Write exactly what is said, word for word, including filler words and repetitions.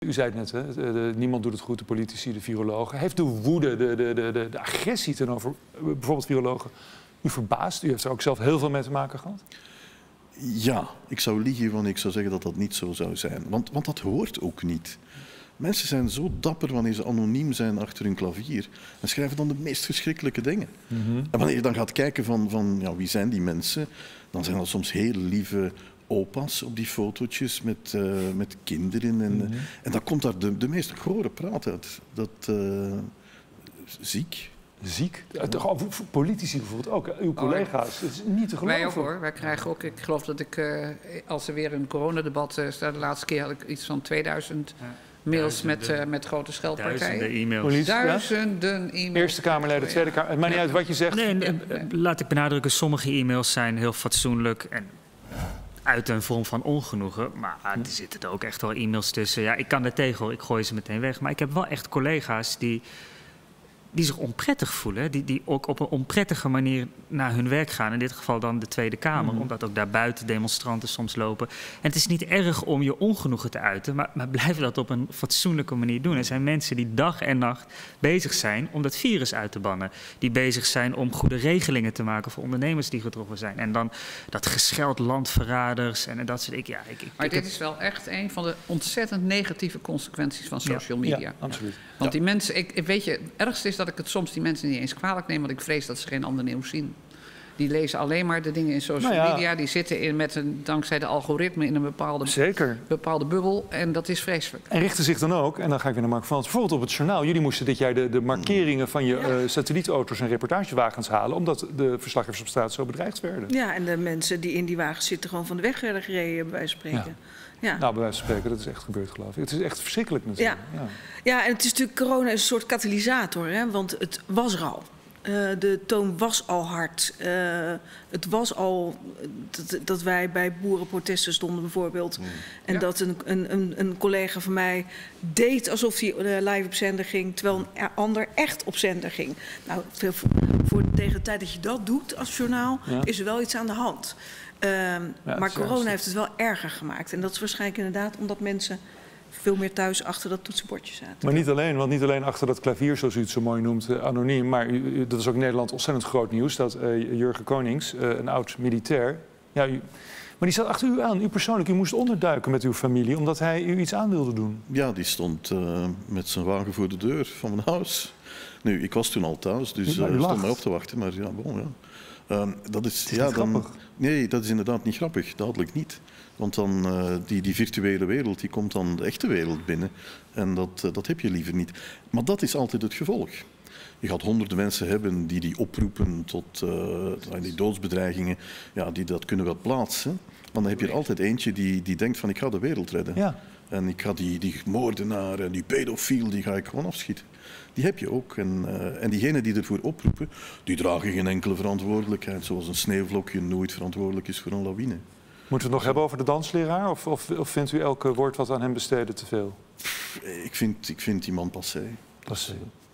U zei het net, hè? De, de, niemand doet het goed, de politici, de virologen. Heeft de woede, de, de, de, de, de agressie tegenover bijvoorbeeld virologen u verbaasd? U heeft er ook zelf heel veel mee te maken gehad? Ja, ik zou liegen wanneer ik zou zeggen dat dat niet zo zou zijn. Want, want dat hoort ook niet. Mensen zijn zo dapper wanneer ze anoniem zijn achter hun klavier en schrijven dan de meest verschrikkelijke dingen. Mm-hmm. En wanneer je dan gaat kijken van, van ja, wie zijn die mensen, dan zijn dat soms heel lieve opa's op die fotootjes met, uh, met kinderen. En, mm-hmm. en dan komt daar de, de meest gore praat uit. Dat, uh, ziek. Ziek? Politici bijvoorbeeld ook, uw collega's. Het is niet te geloven. Wij ook hoor. Wij krijgen ook, ik geloof dat ik, uh, als er weer een coronadebat uh, staat, de laatste keer had ik iets van tweeduizend ja. mails met, uh, met grote scheldpartijen. Duizenden e-mails. Politie, Duizenden ja? e-mails. Eerste Kamerleden, Tweede Kamer. Het maakt niet uit wat je zegt. Nee, nee, laat ik benadrukken, sommige e-mails zijn heel fatsoenlijk en uit een vorm van ongenoegen. Maar ah, er zitten er ook echt wel e-mails tussen. Ja, ik kan er tegen hoor, ik gooi ze meteen weg. Maar ik heb wel echt collega's die... die zich onprettig voelen, die, die ook op een onprettige manier naar hun werk gaan. In dit geval dan de Tweede Kamer, mm. omdat ook daar buiten demonstranten soms lopen. En het is niet erg om je ongenoegen te uiten, maar, maar blijf dat op een fatsoenlijke manier doen. Er zijn mensen die dag en nacht bezig zijn om dat virus uit te bannen. Die bezig zijn om goede regelingen te maken voor ondernemers die getroffen zijn. En dan dat gescheld landverraders en dat soort dingen. Ja, ik, ik, maar ik dit heb... is wel echt een van de ontzettend negatieve consequenties van social media. Ja, absoluut. Want ja. die mensen, ik, weet je, het ergste is dat ik het soms die mensen niet eens kwalijk neem, want ik vrees dat ze geen ander nieuws zien. Die lezen alleen maar de dingen in social nou ja. media. Die zitten in met een, dankzij de algoritme in een bepaalde, Zeker. bepaalde bubbel. En dat is vreselijk. En richten zich dan ook, en dan ga ik weer naar Mark Vans, bijvoorbeeld op het journaal. Jullie moesten dit jaar de, de markeringen van je ja. uh, satellietauto's en reportagewagens halen, omdat de verslaggevers op straat zo bedreigd werden. Ja, en de mensen die in die wagens zitten gewoon van de weg werden gereden, bij wijze van spreken. Ja. Ja. Nou, bij wijze van spreken, dat is echt gebeurd, geloof ik. Het is echt verschrikkelijk natuurlijk. Ja, ja. ja en het is natuurlijk, corona is een soort katalysator, hè, want het was er al. Uh, de toon was al hard. Uh, het was al dat, dat wij bij boerenprotesten stonden bijvoorbeeld. Mm. En ja. dat een, een, een collega van mij deed alsof hij uh, live op zender ging, terwijl een ander echt op zender ging. Nou, veel, voor, tegen de tijd dat je dat doet als journaal, ja. is er wel iets aan de hand. Uh, ja, maar corona juist. heeft het wel erger gemaakt. En dat is waarschijnlijk inderdaad omdat mensen veel meer thuis achter dat toetsenbordje zaten. Maar niet alleen, want niet alleen achter dat klavier, zoals u het zo mooi noemt, uh, anoniem. Maar u, u, dat is ook in Nederland ontzettend groot nieuws. Dat uh, Jurgen Konings, uh, een oud-militair... Ja, u, maar die zat achter u aan, u persoonlijk. U moest onderduiken met uw familie, omdat hij u iets aan wilde doen. Ja, die stond uh, met zijn wagen voor de deur van mijn huis. Nu, ik was toen al thuis, dus uh, stond mij op te wachten. Maar ja, bon, ja. Uh, dat is, het is ja, niet dan, grappig. Nee, dat is inderdaad niet grappig. Duidelijk niet. Want dan, uh, die, die virtuele wereld die komt dan de echte wereld binnen. En dat, uh, dat heb je liever niet. Maar dat is altijd het gevolg. Je gaat honderden mensen hebben die die oproepen tot uh, die doodsbedreigingen. Ja, die dat kunnen wel plaatsen. Maar dan heb je er altijd eentje die, die denkt van ik ga de wereld redden. Ja. En ik ga die, die moordenaar en die pedofiel, die ga ik gewoon afschieten. Die heb je ook. En, uh, en diegenen die ervoor oproepen, die dragen geen enkele verantwoordelijkheid. Zoals een sneeuwvlokje nooit verantwoordelijk is voor een lawine. Moeten we het nog hebben over de dansleraar? Of, of, of vindt u elke woord wat aan hem besteden te veel? Ik vind, ik vind die man passé. Passé.